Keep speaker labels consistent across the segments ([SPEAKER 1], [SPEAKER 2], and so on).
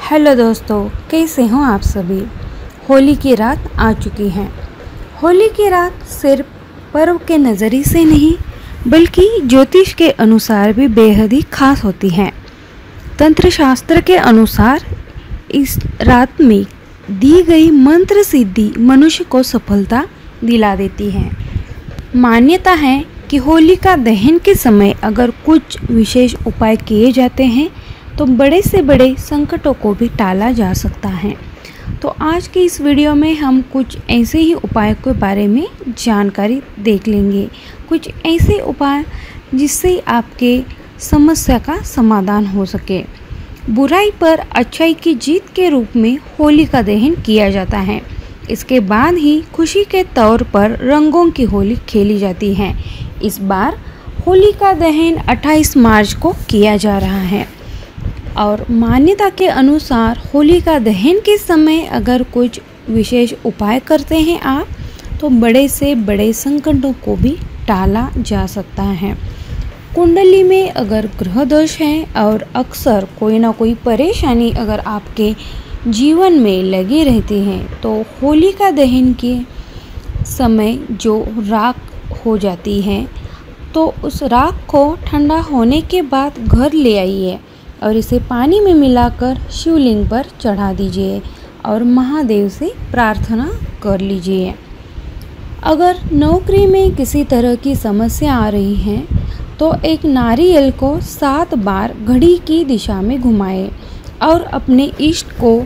[SPEAKER 1] Hello दोस्तों, कैसे हो आप सभी। होली की रात आ चुकी है। होली की रात सिर्फ पर्व के नज़रिए से नहीं बल्कि ज्योतिष के अनुसार भी बेहद ही खास होती है। तंत्र शास्त्र के अनुसार इस रात में दी गई मंत्र सिद्धि मनुष्य को सफलता दिला देती है। मान्यता है कि होलिका दहन के समय अगर कुछ विशेष उपाय किए जाते हैं तो बड़े से बड़े संकटों को भी टाला जा सकता है। तो आज की इस वीडियो में हम कुछ ऐसे ही उपाय के बारे में जानकारी देख लेंगे। कुछ ऐसे उपाय जिससे आपके समस्या का समाधान हो सके। बुराई पर अच्छाई की जीत के रूप में होलिका दहन किया जाता है। इसके बाद ही खुशी के तौर पर रंगों की होली खेली जाती है। इस बार होलिका दहन 28 मार्च को किया जा रहा है और मान्यता के अनुसार होलिका दहन के समय अगर कुछ विशेष उपाय करते हैं आप तो बड़े से बड़े संकटों को भी टाला जा सकता है। कुंडली में अगर ग्रह दोष है और अक्सर कोई ना कोई परेशानी अगर आपके जीवन में लगी रहती है तो होलिका दहन के समय जो राख हो जाती है तो उस राख को ठंडा होने के बाद घर ले आइए और इसे पानी में मिलाकर शिवलिंग पर चढ़ा दीजिए और महादेव से प्रार्थना कर लीजिए। अगर नौकरी में किसी तरह की समस्या आ रही है तो एक नारियल को 7 बार घड़ी की दिशा में घुमाएं और अपने इष्ट को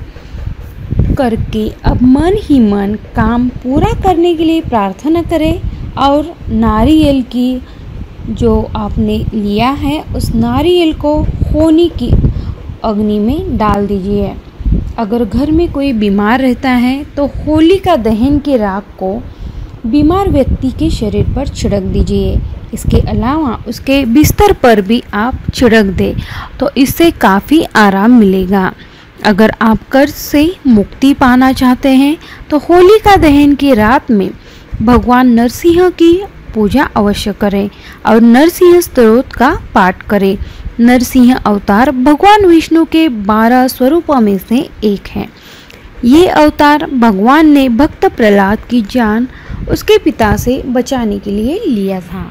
[SPEAKER 1] करके अब मन ही मन काम पूरा करने के लिए प्रार्थना करें और नारियल की जो आपने लिया है उस नारियल को होली की अग्नि में डाल दीजिए। अगर घर में कोई बीमार रहता है तो होलिका दहन की राख को बीमार व्यक्ति के शरीर पर छिड़क दीजिए। इसके अलावा उसके बिस्तर पर भी आप छिड़क दें तो इससे काफ़ी आराम मिलेगा। अगर आप कर्ज से मुक्ति पाना चाहते हैं तो होलिका दहन की रात में भगवान नरसिंह की पूजा अवश्य करें और नरसिंह स्तोत्र का पाठ करें। नरसिंह अवतार भगवान विष्णु के 12 स्वरूपों में से एक है। ये अवतार भगवान ने भक्त प्रहलाद की जान उसके पिता से बचाने के लिए लिया था।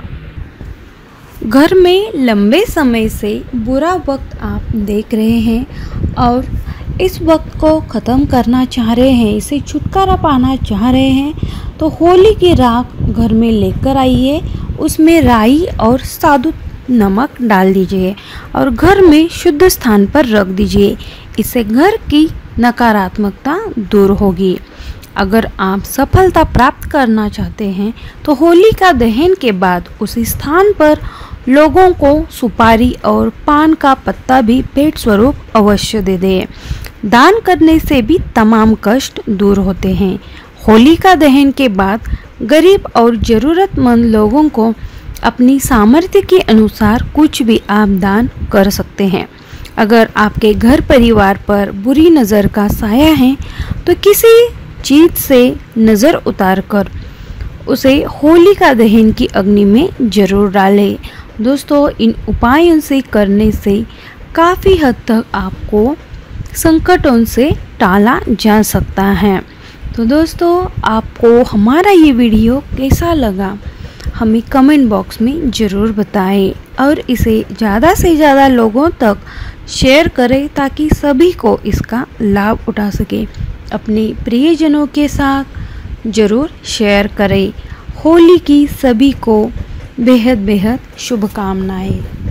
[SPEAKER 1] घर में लंबे समय से बुरा वक्त आप देख रहे हैं और इस वक्त को ख़त्म करना चाह रहे हैं, इसे छुटकारा पाना चाह रहे हैं तो होली की राख घर में लेकर आइए। उसमें राई और साबुत नमक डाल दीजिए और घर में शुद्ध स्थान पर रख दीजिए। इससे घर की नकारात्मकता दूर होगी। अगर आप सफलता प्राप्त करना चाहते हैं तो होलिका दहन के बाद उसी स्थान पर लोगों को सुपारी और पान का पत्ता भी भेंट स्वरूप अवश्य दे दें। दान करने से भी तमाम कष्ट दूर होते हैं। होलिका दहन के बाद गरीब और ज़रूरतमंद लोगों को अपनी सामर्थ्य के अनुसार कुछ भी आप दान कर सकते हैं। अगर आपके घर परिवार पर बुरी नज़र का साया है तो किसी चीज़ से नज़र उतार कर उसे होलिका दहन की अग्नि में जरूर डालें। दोस्तों, इन उपायों से करने से काफ़ी हद तक आपको संकटों से टाला जा सकता है। तो दोस्तों, आपको हमारा ये वीडियो कैसा लगा हमें कमेंट बॉक्स में ज़रूर बताएं और इसे ज़्यादा से ज़्यादा लोगों तक शेयर करें ताकि सभी को इसका लाभ उठा सके। अपने प्रियजनों के साथ ज़रूर शेयर करें। होली की सभी को बेहद बेहद शुभकामनाएं।